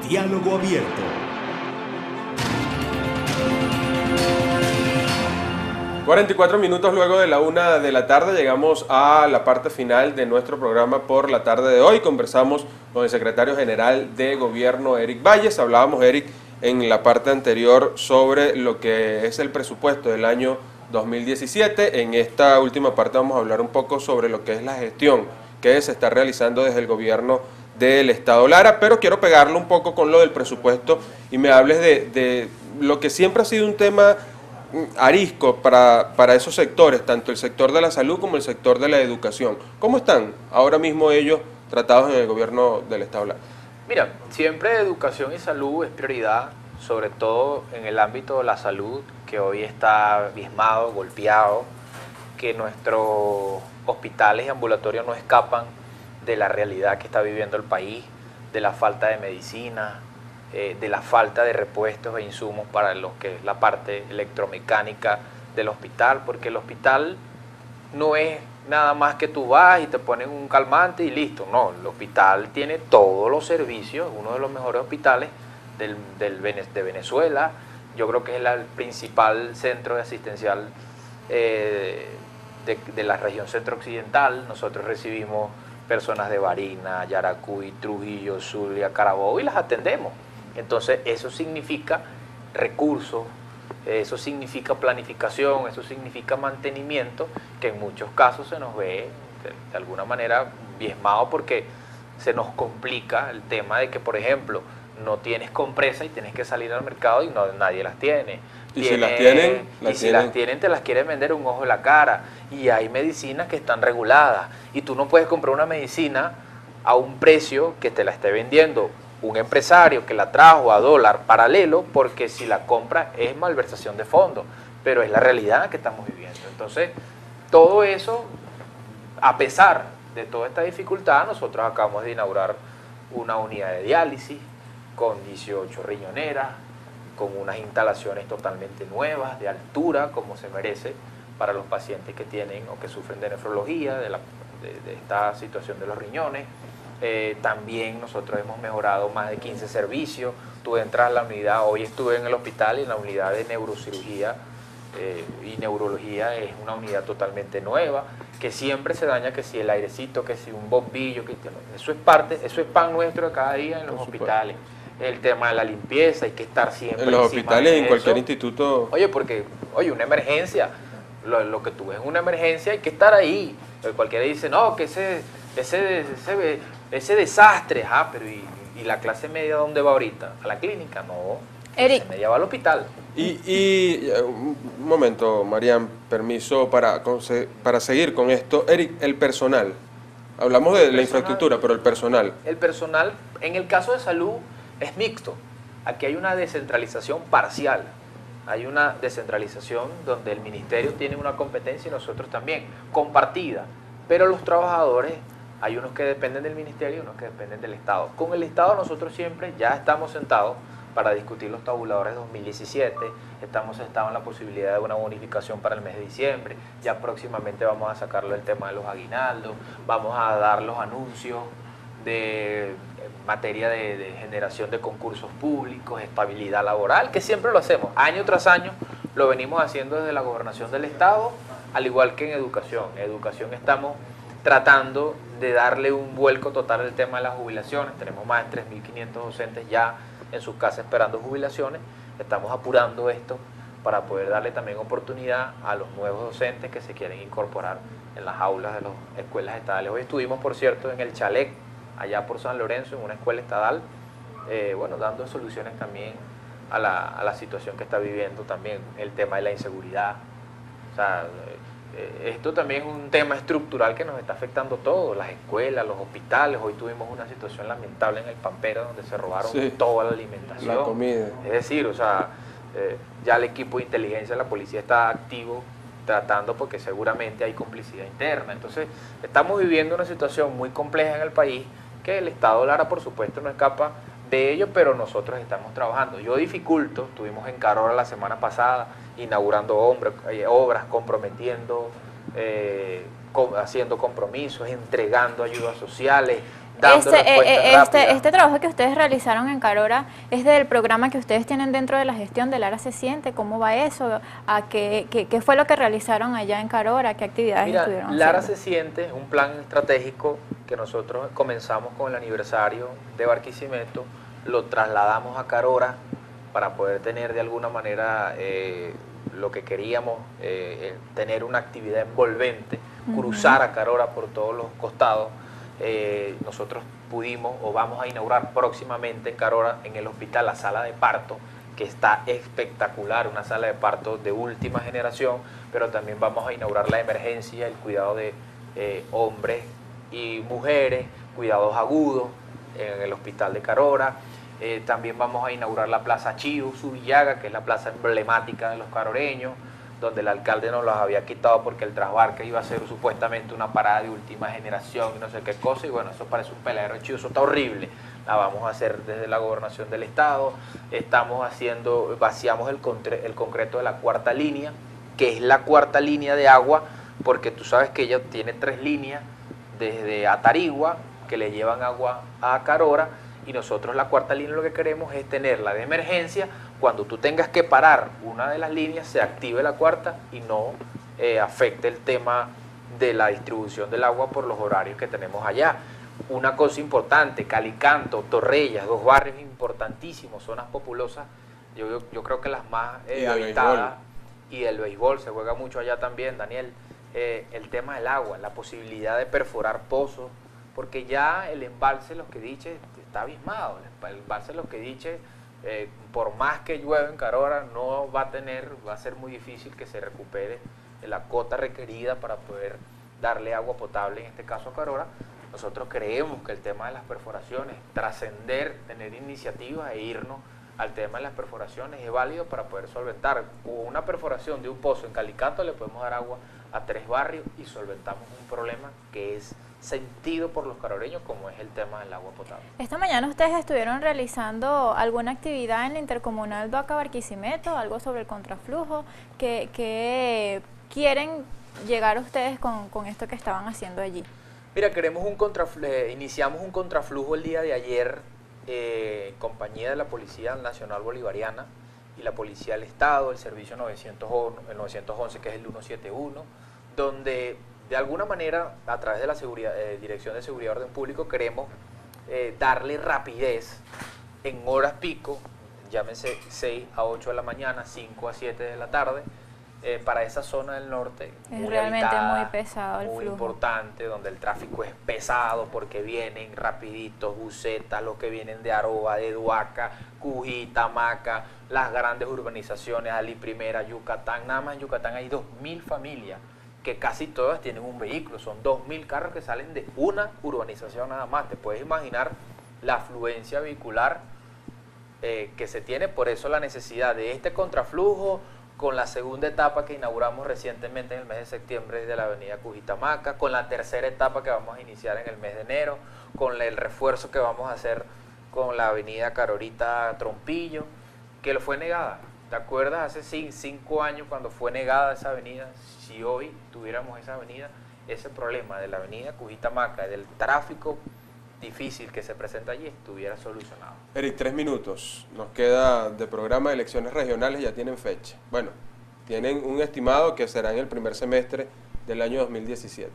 Diálogo Abierto. 44 minutos luego de la 1 de la tarde llegamos a la parte final de nuestro programa por la tarde de hoy. Conversamos con el secretario general de Gobierno, Eric Valles. Hablábamos, Eric, en la parte anterior sobre lo que es el presupuesto del año 2017. En esta última parte vamos a hablar un poco sobre lo que es la gestión que se está realizando desde el gobierno del Estado Lara, pero quiero pegarlo un poco con lo del presupuesto y me hables de lo que siempre ha sido un tema arisco para esos sectores, tanto el sector de la salud como el sector de la educación. ¿Cómo están ahora mismo ellos tratados en el gobierno del Estado Lara? Mira, siempre educación y salud es prioridad, sobre todo en el ámbito de la salud, que hoy está diezmado, golpeado, que nuestros hospitales y ambulatorios no escapan de la realidad que está viviendo el país, de la falta de medicina, de la falta de repuestos e insumos para lo que es la parte electromecánica del hospital, porque el hospital no es nada más que tú vas y te ponen un calmante y listo. No, el hospital tiene todos los servicios, uno de los mejores hospitales de Venezuela. Yo creo que es el principal centro asistencial de la región centro-occidental. Nosotros recibimos personas de Barinas, Yaracuy, Trujillo, Zulia, Carabobo y las atendemos. Entonces eso significa recursos, eso significa planificación, eso significa mantenimiento, que en muchos casos se nos ve de alguna manera diezmado porque se nos complica el tema de que, por ejemplo, no tienes compresa y tienes que salir al mercado y nadie las tiene. Y si las tienen, si las tienen, te las quieren vender un ojo de la cara. Y hay medicinas que están reguladas. Y tú no puedes comprar una medicina a un precio que te la esté vendiendo un empresario que la trajo a dólar paralelo, porque si la compra es malversación de fondos. Pero es la realidad que estamos viviendo. Entonces, todo eso, a pesar de toda esta dificultad, nosotros acabamos de inaugurar una unidad de diálisis con 18 riñoneras, con unas instalaciones totalmente nuevas, de altura, como se merece, para los pacientes que tienen o que sufren de nefrología, de esta situación de los riñones. También nosotros hemos mejorado más de 15 servicios. Tú entras a la unidad, hoy estuve en el hospital y en la unidad de neurocirugía y neurología es una unidad totalmente nueva, que siempre se daña, que si el airecito, que si un bombillo, eso es pan nuestro de cada día en los hospitales. El tema de la limpieza, hay que estar siempre en los hospitales, en cualquier instituto. Oye, una emergencia, lo que tú ves es una emergencia, hay que estar ahí. Cualquiera dice, no, que ese desastre, pero ¿y la clase media dónde va ahorita? ¿A la clínica? No, la Eric. clase media va al hospital. Y un momento, Marian, permiso para seguir con esto. Eric, el personal. Hablamos de la infraestructura, pero el personal. El personal, en el caso de salud, es mixto. Aquí hay una descentralización parcial. Hay una descentralización donde el ministerio tiene una competencia y nosotros también, compartida. Pero los trabajadores, hay unos que dependen del ministerio y unos que dependen del Estado. Con el Estado nosotros siempre ya estamos sentados para discutir los tabuladores 2017, estamos sentados en la posibilidad de una bonificación para el mes de diciembre, ya próximamente vamos a sacarlo el tema de los aguinaldos, vamos a dar los anuncios de materia de generación de concursos públicos, estabilidad laboral, que siempre lo hacemos, año tras año lo venimos haciendo desde la gobernación del Estado, al igual que en educación. En educación estamos tratando de darle un vuelco total al tema de las jubilaciones, tenemos más de 3.500 docentes ya en sus casas esperando jubilaciones, estamos apurando esto para poder darle también oportunidad a los nuevos docentes que se quieren incorporar en las aulas de las escuelas estatales. Hoy estuvimos, por cierto, en el Chalet, allá por San Lorenzo, en una escuela estatal, dando soluciones también a la situación que está viviendo también el tema de la inseguridad. O sea, esto también es un tema estructural que nos está afectando a todos, las escuelas, los hospitales. Hoy tuvimos una situación lamentable en el Pampero donde se robaron toda la alimentación. La comida. Es decir, o sea, ya el equipo de inteligencia de la policía está activo tratando porque seguramente hay complicidad interna. Entonces, estamos viviendo una situación muy compleja en el país que el Estado Lara, por supuesto, no escapa de ello, pero nosotros estamos trabajando. Yo dificulto, estuvimos en Carora la semana pasada, inaugurando obras, comprometiendo, haciendo compromisos, entregando ayudas sociales, dando respuestas rápidas. Este trabajo que ustedes realizaron en Carora es del programa que ustedes tienen dentro de la gestión del Lara Se Siente. ¿Cómo va eso? ¿Qué fue lo que realizaron allá en Carora? ¿Qué actividades estuvieron haciendo? Lara Se Siente es un plan estratégico que nosotros comenzamos con el aniversario de Barquisimeto, lo trasladamos a Carora para poder tener de alguna manera lo que queríamos, tener una actividad envolvente, cruzar a Carora por todos los costados. Nosotros pudimos o vamos a inaugurar próximamente en Carora, en el hospital, la sala de parto, que está espectacular, una sala de parto de última generación, pero también vamos a inaugurar la emergencia, el cuidado de hombres y mujeres, cuidados agudos en el hospital de Carora. También vamos a inaugurar la Plaza Chío Subillaga, que es la plaza emblemática de los caroreños, donde el alcalde nos los había quitado porque el Trasbarca iba a ser supuestamente una parada de última generación y no sé qué cosa, y bueno, eso parece un peladero de chivo, eso está horrible. La vamos a hacer desde la gobernación del estado. Vaciamos el concreto de la cuarta línea, que es la cuarta línea de agua, porque tú sabes que ella tiene 3 líneas desde Atarigua que le llevan agua a Carora, y nosotros la cuarta línea lo que queremos es tenerla de emergencia. Cuando tú tengas que parar una de las líneas, se active la cuarta y no afecte el tema de la distribución del agua por los horarios que tenemos allá. Una cosa importante, Calicanto, Torrellas, 2 barrios importantísimos, zonas populosas, yo creo que las más habitadas, y el béisbol se juega mucho allá también, Daniel. El tema del agua, la posibilidad de perforar pozos, porque ya el embalse Los Quediches está abismado. El embalse Los Quediches, por más que llueva en Carora, no va a ser muy difícil que se recupere la cota requerida para poder darle agua potable, en este caso a Carora. Nosotros creemos que el tema de las perforaciones, trascender, tener iniciativas e irnos al tema de las perforaciones es válido para poder solventar. Con una perforación de un pozo en Calicanto le podemos dar agua a 3 barrios y solventamos un problema que es sentido por los caroreños, como es el tema del agua potable. Esta mañana ustedes estuvieron realizando alguna actividad en la intercomunal Doaca-Barquisimeto, algo sobre el contraflujo. ¿Qué quieren llegar ustedes con esto que estaban haciendo allí? Mira, iniciamos un contraflujo el día de ayer en compañía de la Policía Nacional Bolivariana y la Policía del Estado, el Servicio 911, que es el 171, donde de alguna manera, a través de la Dirección de Seguridad y Orden Público, queremos darle rapidez en horas pico, llámense 6 a 8 de la mañana, 5 a 7 de la tarde, para esa zona del norte. Es realmente habitada, muy pesado el muy flujo. importante, donde el tráfico es pesado porque vienen rapiditos, bucetas, los que vienen de Aroa, de Duaca, Cujita, Maca, las grandes urbanizaciones, Ali Primera, Yucatán. Nada más en Yucatán hay 2.000 familias, que casi todas tienen un vehículo, son 2.000 carros que salen de una urbanización nada más. Te puedes imaginar la afluencia vehicular que se tiene, por eso la necesidad de este contraflujo, con la segunda etapa que inauguramos recientemente en el mes de septiembre de la avenida Cujitamaca, con la tercera etapa que vamos a iniciar en el mes de enero, con el refuerzo que vamos a hacer con la avenida Carorita Trompillo, que lo fue negada. ¿Te acuerdas hace 5 años cuando fue negada esa avenida? Si hoy tuviéramos esa avenida, ese problema de la avenida Cujitamaca, del tráfico difícil que se presenta allí, estuviera solucionado. Eric, 3 minutos. Nos queda de programa de elecciones regionales, ya tienen fecha. Bueno, tienen un estimado que será en el primer semestre del año 2017.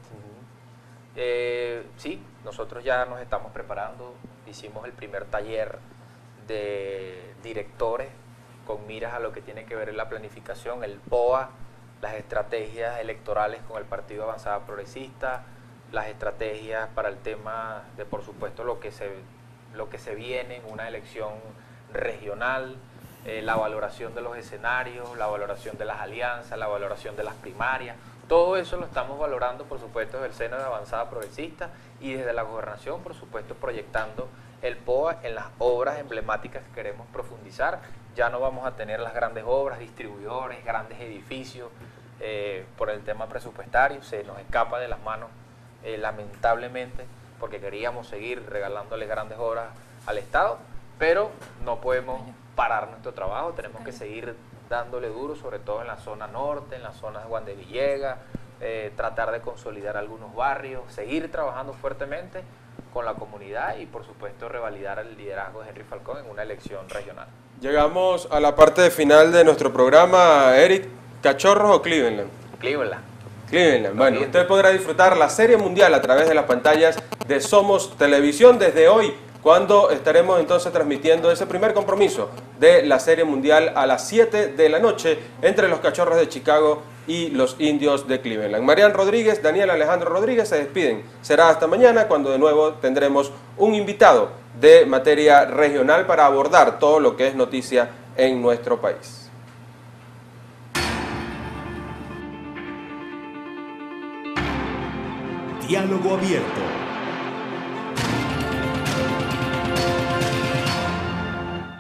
Sí, nosotros ya nos estamos preparando. Hicimos el primer taller de directores con miras a lo que tiene que ver en la planificación, el POA, las estrategias electorales con el Partido Avanzada Progresista, las estrategias para el tema de, por supuesto, lo que se viene en una elección regional, la valoración de los escenarios, la valoración de las alianzas, la valoración de las primarias. Todo eso lo estamos valorando, por supuesto, desde el seno de Avanzada Progresista y desde la gobernación, por supuesto, proyectando el POA en las obras emblemáticas que queremos profundizar. Ya no vamos a tener las grandes obras, distribuidores, grandes edificios, por el tema presupuestario, se nos escapa de las manos. Lamentablemente, porque queríamos seguir regalándole grandes obras al Estado, pero no podemos parar nuestro trabajo, tenemos que seguir dándole duro, sobre todo en la zona norte, en la zona de Juan de Villegas, tratar de consolidar algunos barrios, seguir trabajando fuertemente con la comunidad y por supuesto revalidar el liderazgo de Henry Falcón en una elección regional. Llegamos a la parte final de nuestro programa, Eric. ¿Cachorros o Cleveland? Cleveland. Cleveland. Bueno, usted podrá disfrutar la Serie Mundial a través de las pantallas de Somos Televisión desde hoy, cuando estaremos entonces transmitiendo ese primer compromiso de la Serie Mundial a las 7 de la noche entre los Cachorros de Chicago y los Indios de Cleveland. Marian Rodríguez, Daniel Alejandro Rodríguez se despiden. Será hasta mañana cuando de nuevo tendremos un invitado de materia regional para abordar todo lo que es noticia en nuestro país. Diálogo abierto.